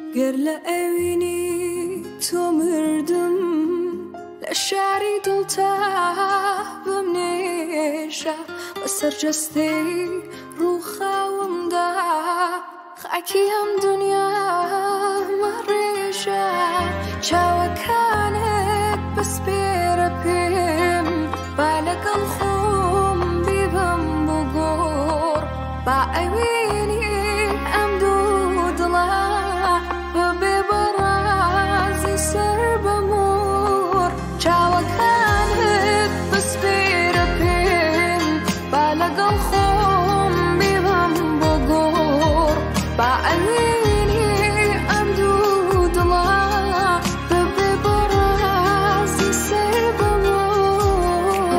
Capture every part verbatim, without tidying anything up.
گر لأوینی تو مردم لشعری دلتا بمنیشا و سرجستی رو خواهمدا خاکی هم دنیا مریشا چاوکانت بس بیره پیم بالگل خوم بیبم بگور با اوینی ام دو دلا ببی برازی سر بمور چاوکانت بس بیره پیم بالگل خوم بیبم بگور با اوینی ام دو دلا ببی برازی سر بمور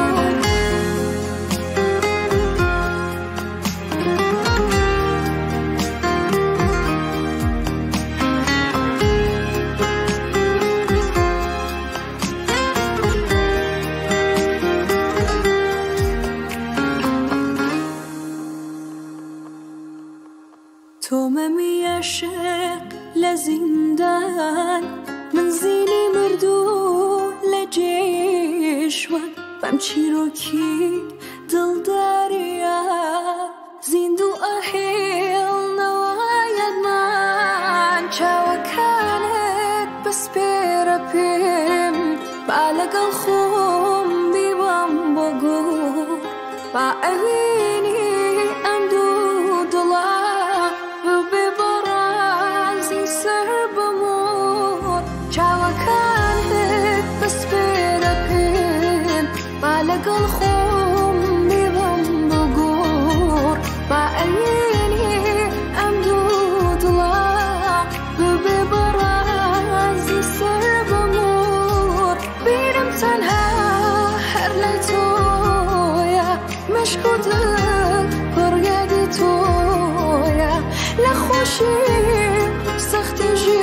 تو ممی عشق لزندان من زینی مردو لجیشوان بم چیروکی دل داریا زیندو احیل نواید من چاوکانت بس بیره پیم بالگل خوم بیبم بگو با اوینی ام دو دلا ببی برازی سر بمور چاوکانت بس بیره پیم بالگل خوم بیبم بگور با اوینی ام دو دلا ببی برازی سر بمور بیرم تنها هر لیتویا مشکوتت پرگدی تویا لخوشی سختی جی